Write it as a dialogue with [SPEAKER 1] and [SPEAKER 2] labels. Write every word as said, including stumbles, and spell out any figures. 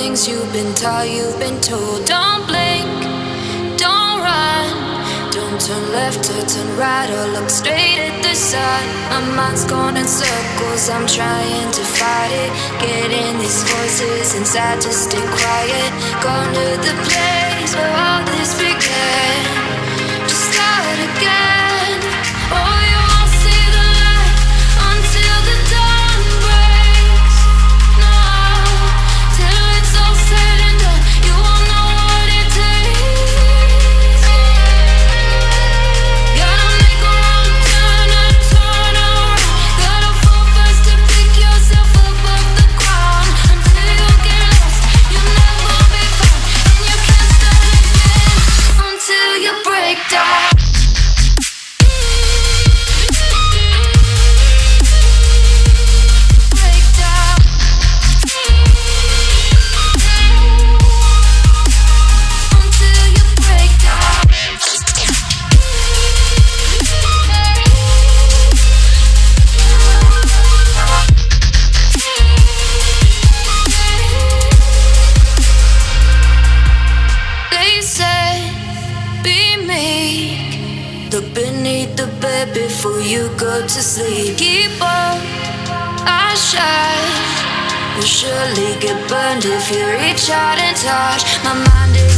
[SPEAKER 1] things you've been taught, you've been told. Don't blink, don't run, don't turn left or turn right or look straight at the sun. My mind's going in circles, I'm trying to fight it. Getting these voices inside to stay quiet. Going to the place where all this began. Just start again. Oh, you won't see the light until the dawn breaks. No, till it's all said and done, you won't know what it takes. Gotta make a wrong turn and turn around. Gotta fall first to pick yourself up off the ground. Until you get lost, you'll never be found. And you can't start again until you break down. Break down. Until you break down. They said, be meek. Look beneath the bed before you go to sleep. Keep on, I shine. You'll surely get burned if you reach out and touch. My mind is